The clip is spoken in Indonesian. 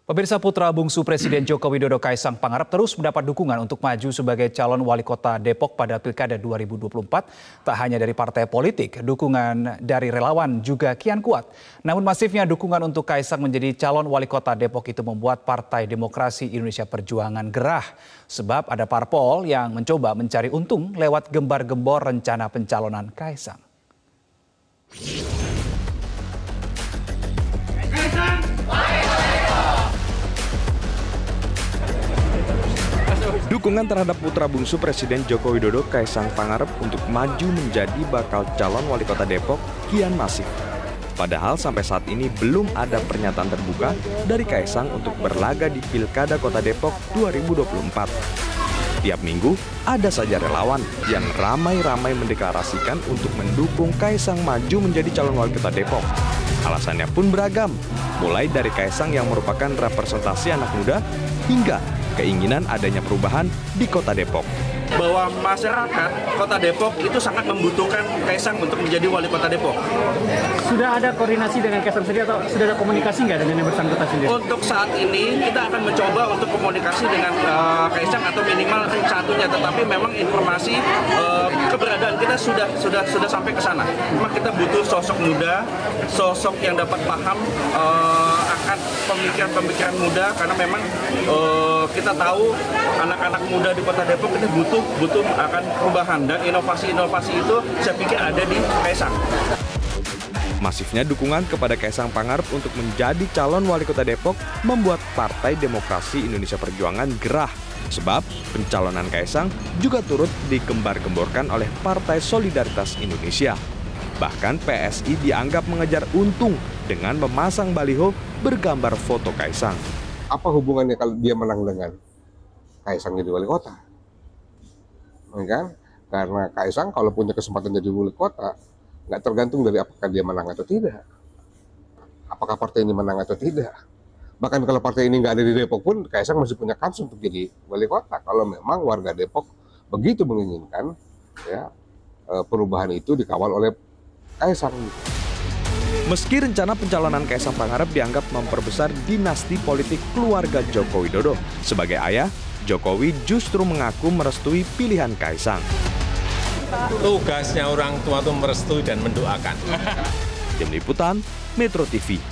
Pemirsa, putra bungsu Presiden Joko Widodo Kaisang Pangarep terus mendapat dukungan untuk maju sebagai calon wali kota Depok pada Pilkada 2024. Tak hanya dari partai politik, dukungan dari relawan juga kian kuat. Namun masifnya dukungan untuk Kaisang menjadi calon wali kota Depok itu membuat Partai Demokrasi Indonesia Perjuangan gerah. Sebab ada parpol yang mencoba mencari untung lewat gembar-gembor rencana pencalonan Kaisang. Dukungan terhadap putra bungsu Presiden Joko Widodo Kaisang Pangarep untuk maju menjadi bakal calon wali kota Depok kian masif. Padahal sampai saat ini belum ada pernyataan terbuka dari Kaisang untuk berlaga di Pilkada Kota Depok 2024. Tiap minggu ada saja relawan yang ramai-ramai mendeklarasikan untuk mendukung Kaisang maju menjadi calon wali kota Depok. Alasannya pun beragam, mulai dari Kaisang yang merupakan representasi anak muda hingga keinginan adanya perubahan di Kota Depok. Bahwa masyarakat Kota Depok itu sangat membutuhkan Kaisang untuk menjadi wali Kota Depok. Sudah ada koordinasi dengan Kaisang sendiri atau sudah ada komunikasi nggak dengan yang bersangkutan sendiri? Untuk saat ini kita akan mencoba untuk komunikasi dengan Kaisang atau minimal satunya, tetapi memang informasi keberadaan kita sudah sampai ke sana. Memang kita butuh sosok muda, sosok yang dapat paham akan pemikiran-pemikiran muda, karena memang kita tahu anak-anak muda di Kota Depok ini butuh akan perubahan, dan inovasi-inovasi itu saya pikir ada di Kaisang. Masifnya dukungan kepada Kaisang Pangarep untuk menjadi calon wali kota Depok membuat Partai Demokrasi Indonesia Perjuangan gerah. Sebab pencalonan Kaisang juga turut digembar-gemborkan oleh Partai Solidaritas Indonesia. Bahkan PSI dianggap mengejar untung dengan memasang baliho bergambar foto Kaisang. Apa hubungannya kalau dia menang dengan Kaisang jadi wali kota? Kan? Karena Kaisang kalau punya kesempatan jadi wali kota, nggak tergantung dari apakah dia menang atau tidak. Apakah partai ini menang atau tidak. Bahkan kalau partai ini nggak ada di Depok pun, Kaisang masih punya kans untuk jadi wali kota. Kalau memang warga Depok begitu menginginkan, ya, perubahan itu dikawal oleh Kaisang. Meski rencana pencalonan Kaisang Pangarep dianggap memperbesar dinasti politik keluarga Joko Widodo, sebagai ayah, Jokowi justru mengaku merestui pilihan Kaisang. Tugasnya orang tua itu merestui dan mendoakan. Tim Liputan, Metro TV.